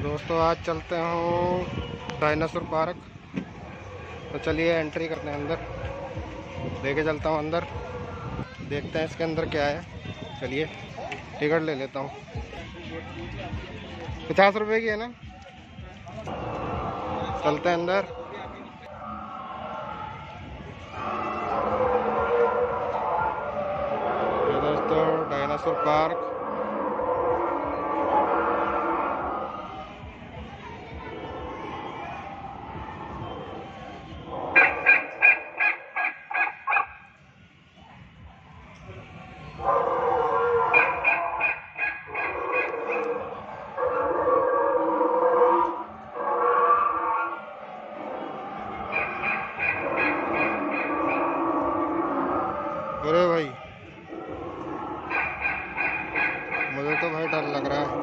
दोस्तों आज चलते हैं डायनासोर पार्क। तो चलिए एंट्री करते हैं अंदर, लेके चलता हूँ अंदर, देखते हैं इसके अंदर क्या है। चलिए टिकट ले लेता हूँ, 50 रुपये की है ना। चलते हैं अंदर। ये दोस्तों डायनासोर पार्क। अरे भाई मुझे तो भाई डर लग रहा है।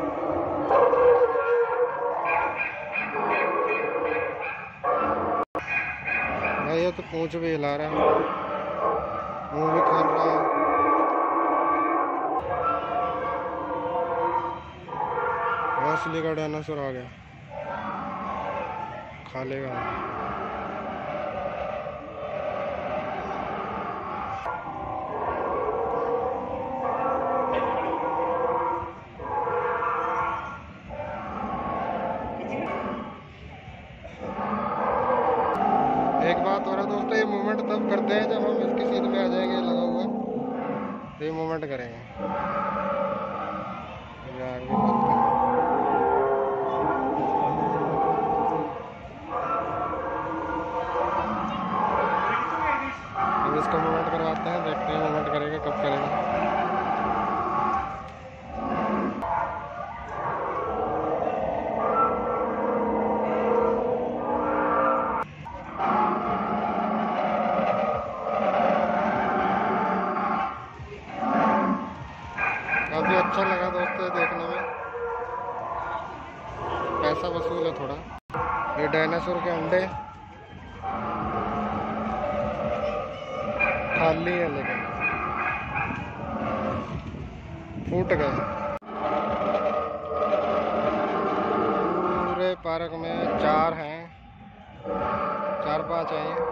भाई ये तो पूंछ भी हिला रहा है, मुंह भी खोल रहा है। असली का डायनासोर आ गया, खा लेगा। एक बात हो रहा है दोस्तों, ये मूवमेंट तब करते हैं जब हम इसकी सीट में आ जाएंगे लगा हुआ, तो ये मूवमेंट करेंगे। अब इसका मूवमेंट करवाते हैं, देखते हैं मूवमेंट करेगा कब करेगा। काफ़ी अच्छा लगा दोस्तों देखने में, पैसा वसूल है थोड़ा। ये डायनासोर के अंडे खाली है लेकिन फूट गए। पूरे पार्क में 4 हैं, 4-5 हैं।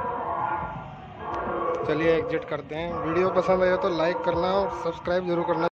चलिए एग्जिट करते हैं। वीडियो पसंद आए तो लाइक करना और सब्सक्राइब जरूर करना।